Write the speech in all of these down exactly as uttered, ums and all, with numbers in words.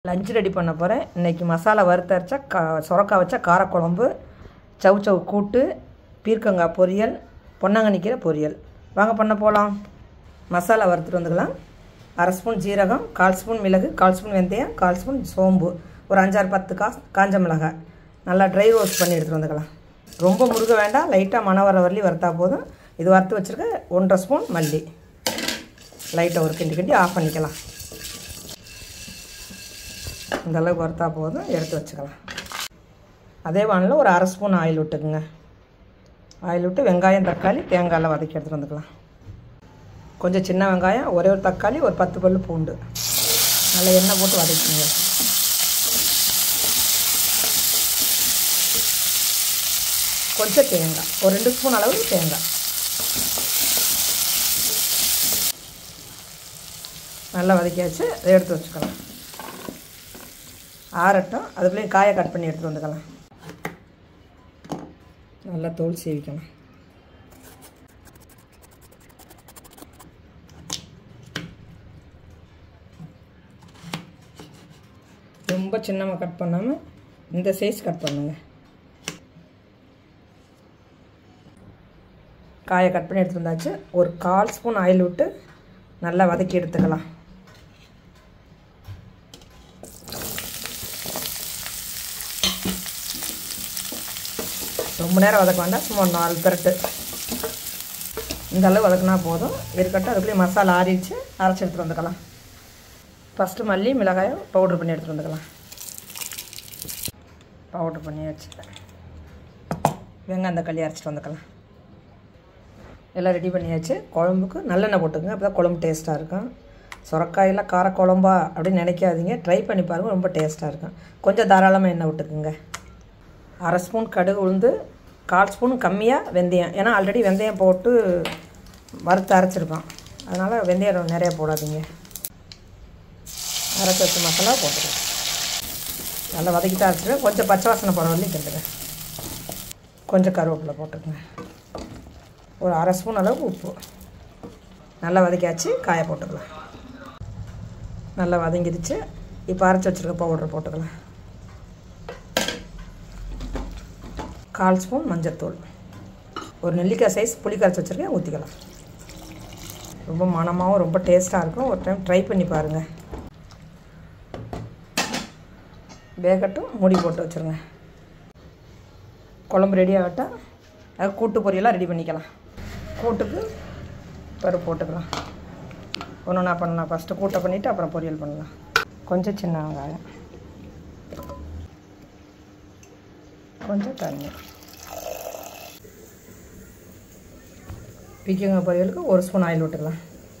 Lunch ready பண்ண போகிறேன். இன்றைக்கி மசாலா வறுத்தரைச்சா கா சுரக்காய் வச்சா காரக்குழம்பு, சவு சவு கூட்டு, பீர்க்கங்காய் பொரியல், பொன்னாங்கண்ணி கீரை பொரியல். வாங்க பண்ண போகலாம். மசாலா வறுத்துட்டு வந்துக்கலாம். அரை ஸ்பூன் ஜீரகம், கால் ஸ்பூன் மிளகு, கால் ஸ்பூன் வெந்தயம், கால் ஸ்பூன் சோம்பு, ஒரு அஞ்சாறு பத்து கா காஞ்ச மிளகாய் நல்லா ட்ரை ரோஸ்ட் பண்ணி எடுத்துகிட்டு வந்துக்கலாம். ரொம்ப முருக வேண்டாம், லைட்டாக மண வர வரலி வறுத்தா போதும். இது வறுத்து வச்சுருக்க ஒன்றரை ஸ்பூன் மல்லி லைட்டாக ஒரு கிண்டி கிண்டி ஆஃப் பண்ணிக்கலாம். இந்த அளவுக்கு வறுத்தா போதும், எடுத்து வச்சுக்கலாம். அதே வானில் ஒரு அரை ஸ்பூன் ஆயில் விட்டுக்குங்க. ஆயில் விட்டு வெங்காயம், தக்காளி, தேங்காயெல்லாம் வதக்கி எடுத்துகிட்டு வந்துக்கலாம். கொஞ்சம் சின்ன வெங்காயம், ஒரே ஒரு தக்காளி, ஒரு பத்து பல்லு பூண்டு நல்லா எண்ணெய் போட்டு வதக்கிங்க. கொஞ்சம் தேங்காய், ஒரு ரெண்டு ஸ்பூன் அளவு தேங்காய் நல்லா வதக்கியாச்சு. அதை எடுத்து வச்சுக்கலாம். ஆறட்டும். அதுக்குள்ளேயும் காயை கட் பண்ணி எடுத்துகிட்டு வந்துக்கலாம். நல்லா தோல் சீவிக்கணும். ரொம்ப சின்னமாக கட் பண்ணாமல் இந்த சைஸ் கட் பண்ணுங்க. காயை கட் பண்ணி எடுத்துகிட்டு வந்தாச்சு. ஒரு கால் ஸ்பூன் ஆயில் விட்டு நல்லா வதக்கி எடுத்துக்கலாம். ரொம்ப நேரம் வதக்க வேண்டாம், சும்மா நாலு பெரட்டு இந்த அளவு வதக்கினா போதும். இருக்கட்டும். அதுக்குள்ளேயே மசாலா ஆறிடுச்சு, அரைச்சி எடுத்துகிட்டு வந்துக்கலாம். ஃபஸ்ட்டு மல்லி மிளகாயம் பவுட்ரு பண்ணி எடுத்துகிட்டு வந்துக்கலாம். பவுட்ரு பண்ணி வச்சுட்டேன். வெங்காயம் தக்காளி அரைச்சிட்டு வந்துக்கலாம். எல்லாம் ரெடி பண்ணியாச்சு. குழம்புக்கு நல்லெண்ணெய் போட்டுக்கங்க, அப்போ தான் குழம்பு டேஸ்ட்டாக இருக்கும். சுரக்காயெல்லாம் காரக்குழம்பா அப்படின்னு நினைக்காதீங்க, ட்ரை பண்ணி பாருங்கள், ரொம்ப டேஸ்ட்டாக இருக்கும். கொஞ்சம் தாராளமாக எண்ணெய் விட்டுக்குங்க. அரை ஸ்பூன் கடுகு உளுந்து, கால் ஸ்பூன் கம்மியாக வெந்தயம். ஏன்னா ஆல்ரெடி வெந்தயம் போட்டு வறுத்து அரைச்சிருக்கோம், அதனால் வெந்தயம் நிறையா போடாதீங்க. அரைச்சி வச்ச மசாலா போட்டுருக்கேன். நல்லா வதக்கிட்டு அரைச்சிட்டு கொஞ்சம் பச்சை வாசனை போகிற வரலையும் கிண்டுங்க. கொஞ்சம் கருவேப்பிலை போட்டுக்கோங்க. ஒரு அரை ஸ்பூன் அளவுக்கு உப்பு. நல்லா வதக்கியாச்சு. காயை போட்டுக்கலாம். நல்லா வதங்கிடுச்சு. இப்போ அரைச்சி வச்சுருக்க பவுடர் போட்டுக்கலாம். கால் ஸ்பூன் மஞ்சத்தூள், ஒரு நெல்லிக்காய் சைஸ் புளி கரைச்சி வச்சுருக்கேன், ஊற்றிக்கலாம். ரொம்ப மணமாகவும் ரொம்ப டேஸ்ட்டாக இருக்கும். ஒரு டைம் ட்ரை பண்ணி பாருங்கள். வேகட்டும். மூடி போட்டு வச்சுருங்க. குழம்பு ரெடி ஆகட்டும். அது கூட்டு பொரியெல்லாம் ரெடி பண்ணிக்கலாம். கூட்டுக்கு பருப்பு போட்டுக்கலாம். ஒன்று ஒன்றா பண்ணலாம். ஃபஸ்ட்டு கூட்டை பண்ணிவிட்டு அப்புறம் பொரியல் பண்ணலாம். கொஞ்சம் சின்ன வெங்காயம், கொஞ்சம் தண்ணி. பீர்க்கங்காய் பொரியலுக்கு ஒரு ஸ்பூன் ஆயில் விட்டுக்கலாம்.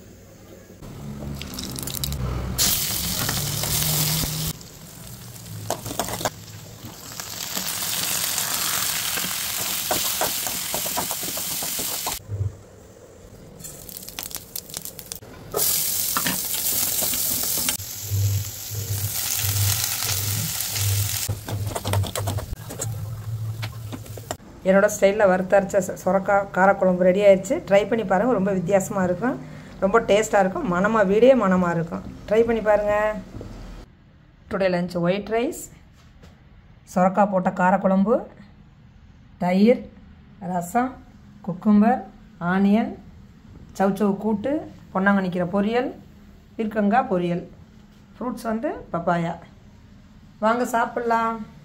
என்னோடய ஸ்டைலில் வறுத்தரைச்ச சுரக்காய் காரக்குழம்பு ரெடி ஆயிடுச்சு. ட்ரை பண்ணி பாருங்கள். ரொம்ப வித்தியாசமாக இருக்கும், ரொம்ப டேஸ்ட்டாக இருக்கும். மணமாக வீடே மணமாக இருக்கும். ட்ரை பண்ணி பாருங்கள். டுடே லஞ்ச் ஒயிட் ரைஸ், சுரக்காய் போட்ட காரக்குழம்பு, தயிர், ரசம், குக்கும்பர், ஆனியன், சவு சவு கூட்டு, பொன்னாங்கண்ணி கீரை பொரியல், பீர்க்கங்காய் பொரியல். ஃப்ரூட்ஸ் வந்து பப்பாயா. வாங்க சாப்பிட்லாம்.